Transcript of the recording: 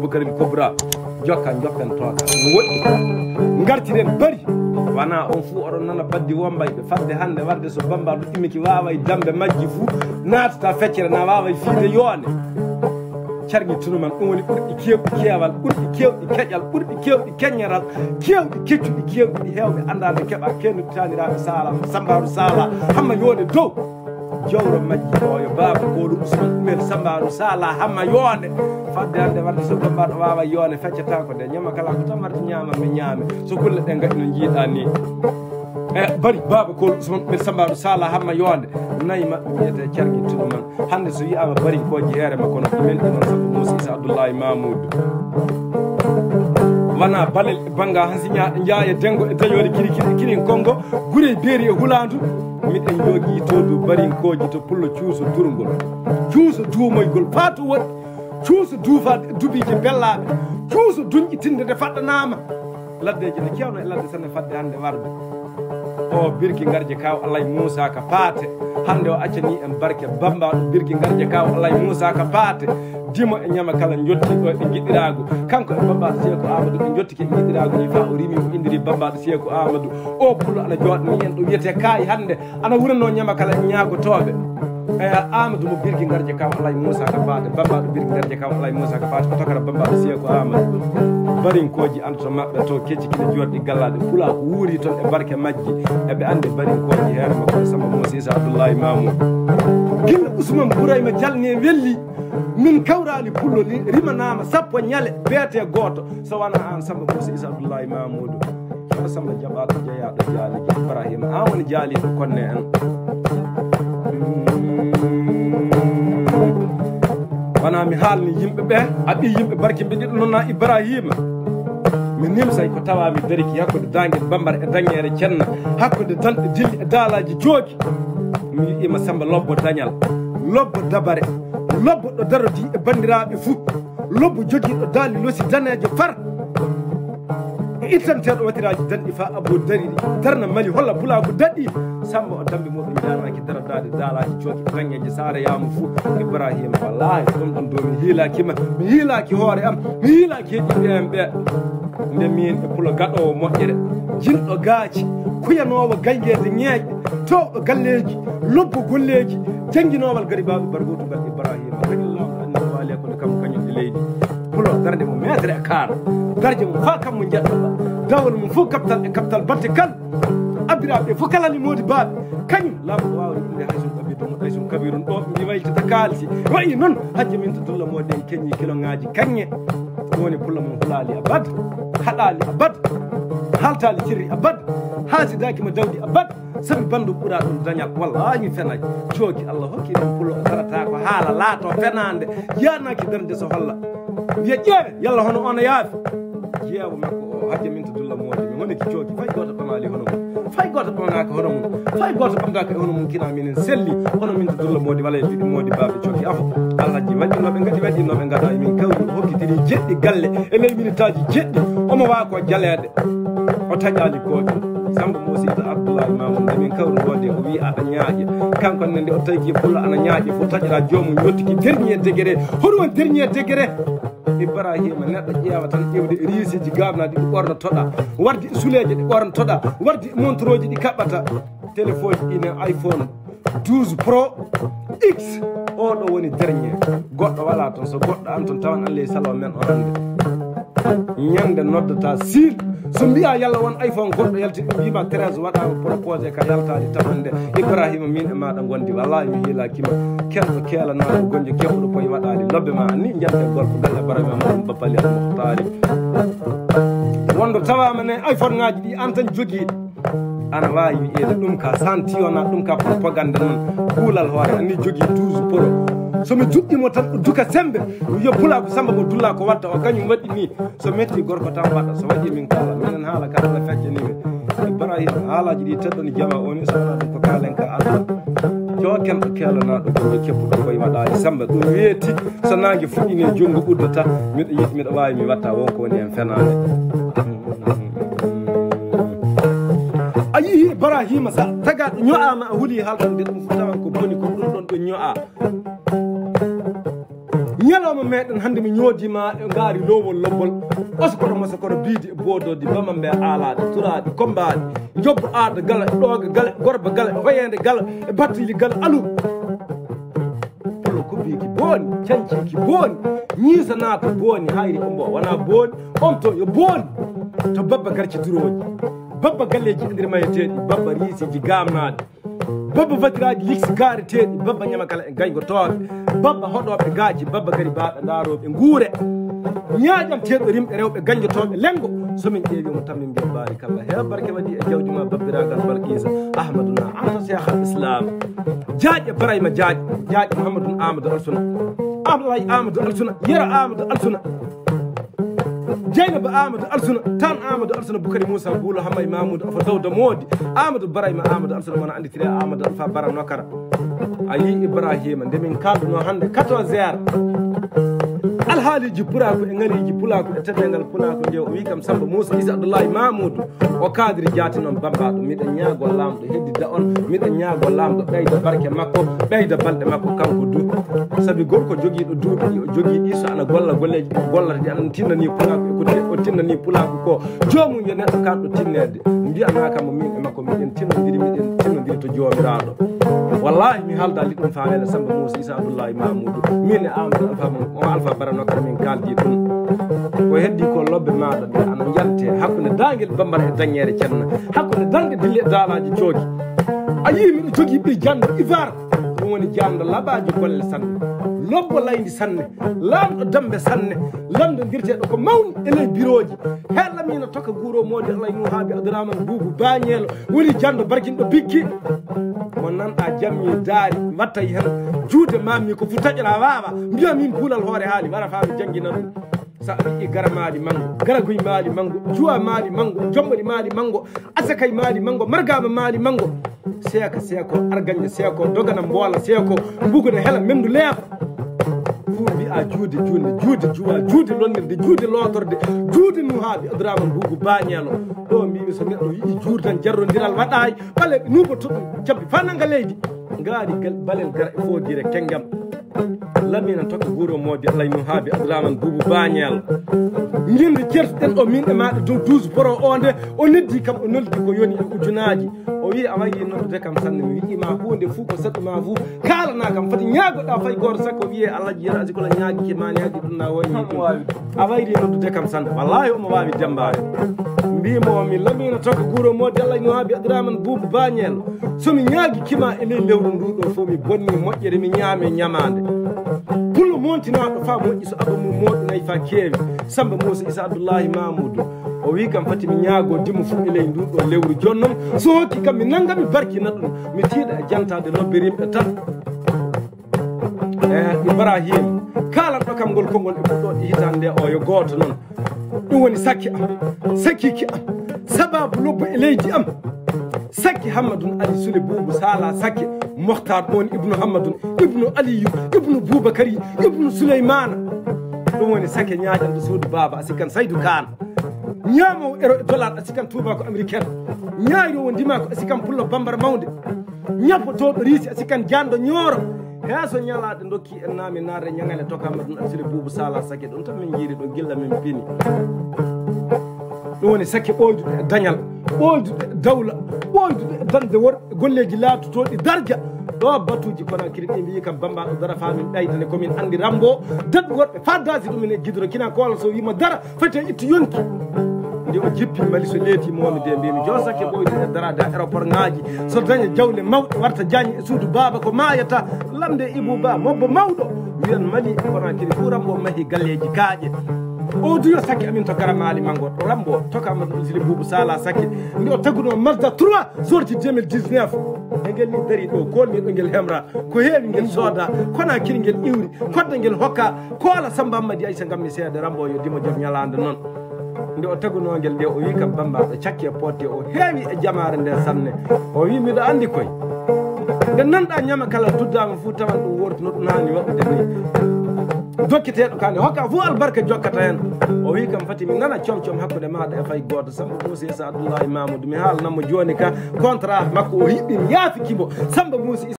Bukari Cobra jokka jokken toka woɗɗi gartiren bari wana on fu oɗon nana baddi wombayɓe fadde hande warde so bamba ɗo imiki waway dambe majji fu natata feccere na waway fiide yoone cargi tunu man ɗum woni ɓurɗi kewɗi keewal ɓurɗi kewɗi keƴal ɓurɗi kewɗi keññaral kewɗi keccuɗi kewɗi hewɓe andade keɓa kendu taniraɓe sala sambaru sala hamma yode dow jawro majji o yo baba kolu usman umen sambaru sala hamma yonde fadde hande wadde so bambaɗo wawa yone feccata ko de ñama kala ko tamarti ñama mi ñaame so kulle ɗe gaɗi no jiiɗa ni e bari baba kolu usman umen sambaru sala hamma yonde nayi mabɓe wiyete cargi tuɗu man hande so wiyama bari koji heere makko no ɗumen ɗi noon sabu Moussa Issa Abdoullahi Mamoudou wana balel e bangga hansi jaaya dengo e dañode kirin kongo gure beeri e hulandu miɗen jogui to barinkoji to pullo cuuso durgol cuuso duumoygol faatu woɗɗi cuuso duufade dubiji bellaɓe cuuso duñƴitinde nde faɗɗanama laddeji ne kewno e ladde sanne fadde hande warde o birki garje kaw alay Moussa ka paate hande o accani en barke bambaɗo birki garje kaw alay Moussa ka paate dimo e ñama kala jottiɗo e jiɗɗirago kanko e bambaɗo Seeku Amadou ɓe jottike e jiɗɗirago ni fa o rimi o indiri bambaɗo Seeku Amadou o pullo ana joɗani en ɗo wiyete kaayi hande ana wurano ñama kala e ñagotoɓe Amadou mo birki garje kaw alay Moussa ka paate bambaɗo birki garje kaw alay Moussa ka paate o tokara bambaɗo Seeku Amadou barinkoji antoto mabɓe to kecci kine jorɗi gallaɗe pula ko wuuri toon e barke majji eɓe ande barinkoji heere makko Samba Moussa Issa Abdoullahi Mamoudou gilla Ousmane Bourayma jalni welli min kawrali pullo rimanama sappo ñale beete goto so wona an Samba Moussa Issa Abdoullahi Mamoudou o Samba jaɓaɗo jeeyaɗo jaaliji Ibrahima an woni jaaliɗo konne en wona mi haalni yimɓeɓe aɓi yimɓe barke mbe ɗiɗo noonna Ibrahima mi nimsay ko tawami dariki hakkude danguel bambara e dañere cenna hakkude danɗe dilli e daalaji jooki mi wiima Samba lobbo dañal lobbo dabare lobbo ɗo darodi e bandiraɓe fuu lobbo joguiɗo daali losi danejo far e ittanteɗo watiraji danɗi fa abo dariri darna mali holla pulago daɗɗi Samba o dambe muɗum jaraki daradade daalaji jooki dañeje saare yamu fuu Ibrahima wallahi ɗum ɗon do mi hiilakima mi hiilaki hoore am mi hiilaki heƴiɓe en ɓe nde min e pulo gaɗowo moƴƴere jinɗo gaaci kuyanowo gaynguede ñeeƴe towɗo galleji lobbo golleji jangguinowal garibaɓe bargotu gal Ibrahima kañum lawɗo annabi waali kono kam kañum e leydi pulo darde mo metre e kaara darde mo fa kam mo jeɗɗoɗa dawol mum fof kaptal e kaptal batte kal abiraɓe fof kalani modi baɓe kañum laamu wawde inde haysum kabiru haysum kabirun ɗo mi wayltata kaalisi wayi noon hajji min to dulla moɗen keñi kilo ngaji kañƴe woni pulla mum hulali abad haɗali abad haltali cirri abad haasidaki mo dawdi abad sabi bandu ɓuura ɗum dañal wallahi mi fenaji joogi Allah hokki ɗum pullo o darata ko haala laato fenande yanaki darde so holla wiya ƴeewe yalla hono ono yaafi jeewo makko o hajji min to dulla moɗe mi woni ki joogi fay goto ɓamali hono mum fay goto ɓamnaka hono mum fay goto ɓamdaka e hono mum kina minen selli hono min to dulla modi walla e ɗiɗi modi baɓe coki afo allahji waɗɗinoɓe gaɗi waɗɗinoɓe gaɗa emin kawri hokkitiri jeɗɗi galle e ley minitaji jeɗɗi omo wawa ko jaleede o taƴali goto Samba Moussa Issa Abdoullahi Mamoudou min kawri wonde o wi aɗa ñaaƴe kanko nde o tawi pullo ana ñaaƴe fof taƴata jomum yottiki dernier degré hoɗum woni dernier degré Ibrahima neɗɗo ƴeewa tan ƴewde riisiji gabnaɗi ɗi ɓornotoɗa warde suleje ɗi ɓornotoɗa warde montre oji ɗi kaɓɓata téléphone ine iPhone 12 Pro X oɗo woni dernier goɗɗo wala toon so goɗɗo an toon tawan Allah e salwa men o hande ñande noddata sil so mbiya yalla won iPhone goɗɗo yalti ɗum wima 13 waɗama proposé ka yaltade tamande Ibrahima min e maɗa gondi wallahi mi hiilakima kenɗo keelanaɗo gonjo kewɗo koye waɗade lobbe ma ni jante golfo galle Ibrahima maɗum bappali al muhtari wondo tawama ne iPhone ngaji ɗi an tan joguiɗi ana wawi wi'ede ɗum ka santiyona ɗum ka propagande noon kuulal hoore anni jogui 12 Pro somi duɗɗimo tan ɗo duka sembe yo pula ko Samba mo dulla ko watta o kañum waɗi ni so metti gorko tan waɗa so waɗi min kala minen haala ka ala feccaniɓe Ibrahima haalaji ɗi tedɗoni jama oni sowona ɗum ko kalen ka Allah joken ɗo kelanaɗo gonjo keppuɗo koye waɗade Samba ɗum weeti so nangue fuɗɗini junggo ɓuddata miɗo yiɗi miɗo wawi mi watta wonko woni hen fenade a yii Ibrahima sa tagaɗo ño'ama a huuli haltande ɗum fof tawan ko boni ko ɗum ɗon ɗo ño'a ñalawma meɗen hande mi ñoodima e ngaari lowol lobbol oskoto moso kono biidi e boodode bamamɓe aalaɗe turaɗe kombaɗe jobbo aada gala ɗooga gala gorba gala hoyende gala e battili gala alu polo kubbiki booni canciki booni ñiisa naata booni hayri ombo wona booni on to yo booni to babba garci duroji babba galleji e nder mayeteɗi babba riisiji gamnaɗe babba fatiraji liksi kaareteɗi babba ñama kala e gaygotoɓe babba hoɗoɓe gaaji babba gari baɗa daroɓe guure ñaaƴanteɗo rimɓe rewɓe gañjotoɓe lengo somin ƴeewimo tan min mbiya barikalla he barke waɗi e jawdi ma babbiragal balkisa ahmadouna anta cheikh al islam jaaƴe barayma jaaƴe mouhamadoun amadou alsuna abdoulaye amadou alsuna yero amadou alsuna Dieynaba Amadou Alsuna tan Amadou Alsuna Boukari Moussa Boulo Hamay Mamoudou afa dawda moodi Amadou Barayma Amadou Alsuna wona anditire Amadou Alpha Bara Nokara a yi Ibrahima nde min kalduno hande 14 heures alhaaliji pulako e ngaliji pulako e teddingal pulako nde o wi kam Samba Moussa Issa Abdoulaye Mamoudou o kadri jaati noon bambaɗo miɗen ñaago lamɗo heddida on miɗen ñaago lamɗo ɓeyda barke makko ɓeyda balɗe makko kanko du saabi gorko joguiɗo duuɓi ɗi o jogui ɗi so ana golla golleji gollata ɗi aɗa tinnani pulako o tinnani pulako ko jomum yo neɗɗo kanɗo tinnede mbiyanakamo min e makko miɗen tinnodiri to jomiraɗo wallahi mi haalda liɗɗum famele Samba Moussa Issa Abdoulaye Mamoudou min e Amadou Alpha Bara Nokara min kaldi ɗum ko heddi ko lobbe maɗa ɗe ana yante hakkude dangel bambara e dañere cenna hakkude dangde dille e daalaji cooki a yii miɗo jogui ɓi jando ivar ɗum woni jando laɓaji golle sanne lobbo laydi sanne lamɗo dambe sanne lamdo dirteɗo ko mawni e ley bureau ji heɗlamino tokka guuro modi alay nu haaɓe Abdourahmane Boubou Bagnello woni jando barguinɗo biggi mo nanɗa jammi daari wattay hen juude mammi ko fu taƴƴana wawa mbiya min kuulal hoore haali wara fami jangguina ɗum sa wi gara maali mango garagoy maali mango juwa maali mango jombori maali mango asakay maali mango margama maali mango seeka seeko argagne seeko dogana mboola seeko mbugude hela mendu leefa fu mbiya juude juwa juude lonnirde juude lotorde juude nuhaaɓe Abdourahmane Boubou Bagnello ɗo mbimi so neɗɗo yiɗi juude tan jarrodiral waɗayi ɓale nuuba toɗɗum cabbi fa nanga leydi ngaari balel gara e foodire kenggam lamina tokka guuro modi alay no haabi Abdourahmane Boubou Bagnello jinde certuɗen o min e maɗa dow 12 poro o nde o neddi kam o noldi ko yoni e ujunaji o wi a wayi noddude kam sanne mi wiima hunde fuu ko saɗɗuma fuu kalana kam foti ñaagoɗa fay goto sakko wiye Alhaji Yero Asikola ñaagui ke ma ñaagui ɗum na woni a wayri noddude kam sanne wallahi omo wawi dembade mbimo mi lamina tokka guuro modi alay no haabi Abdourahmane Boubou Bagnello somi ñaagui kima e ley lewru nduɗo fof mi bonni moƴƴere mi ñaame ñamade pullo montinaɗo fa moƴƴi so aba mum moɗinayi fa keewi Samba Moussa Issa Abdoulaye Mamoudou o wi kam fati mi ñaago dimo fu e ley nduɗo lewru jonnon so hokki kam mi nanga mi barkina ɗum mi tiiɗa e jantade lobbe rimɓe tan Ibrahima kalanɗo kam ngol konngol e ɓuɗɗoɗe hitande o yo gooto noon ɗum woni sakki am sakkiki am sababu lobbo e leydi am sakki Hammadoun Ali Soule Boubou Sala sakki Mokhtar ɗon ibnu Hammadoun ibnu Aliyu ibnu Boubakary ibnu Souleymana ɗum woni sakke ñaaƴanɗo suudu baba asikan Saydou Kane ñaamowo ero e dollar asikan Touba ko américaine ñaayrowo ndima ko asikan pullo bambara mawde ñappotoɗo riisi asikan jando ñooro heeso ñalaɗe dokki en naami naare ñagale toka Hammadoun Ali Soule Boubou Sala sakke ɗum tan min jiiri ɗo gilla min pini ɗum woni sakke ɓoyduɗe e dañal ɓoyduɗe e dawla ɓoyduɗe e dande worɓe golleji laatotoɗi darja ɗo batuji Conakry ɗi mbi kam bambaɗo dara famin ɓeydane komin andi Rambo dadɗu worɓe fa dasi ɗumen e guidoro kina kola so wima dara fete ittu yonki nde o jippi mali so leetimomi de mbimi jo sakke ɓoyduɗe e darade aéroport ngaji so daña jawle mawɗe warta jañi e suudu baba ko mayata lamde Ibou Ba mobbo mawɗo wiyan mali e Conakry fu Rambo mahi galleji kaaƴe o duyo sakke amin to gara maali mango Rambo toka Hammadoun Ali Soule Boubou Sala sakke nde o tagguno Mazda 3 sorti 2019 e ngel ni dari ɗo kolniɗo ngel hemra ko heewi ngel sooda Conakry ngel iwri kodde ngel hokka koola Samba Ammadi Aissa gammi seede Rambo yo dimo joom ñalande noon nde o tagunogel nde o wi kam bambaɗo cakke potte o heewi e jamare nde sanne o wi miɗo andi koye nde nanɗa ñama kala duddama fuu tawan ɗum wortuno ɗum hani waɗude ni dokkiteɗo kane hokka fo albarka jokkata hen o wi kam fati mi nana comcom hakkude maɗa e fay goto Samba Moussa Issa Abdoulaye Mamoudou mi haalanamo joni ka contrat makko o hiɓɓi mi yaafi kibo Samba Moussa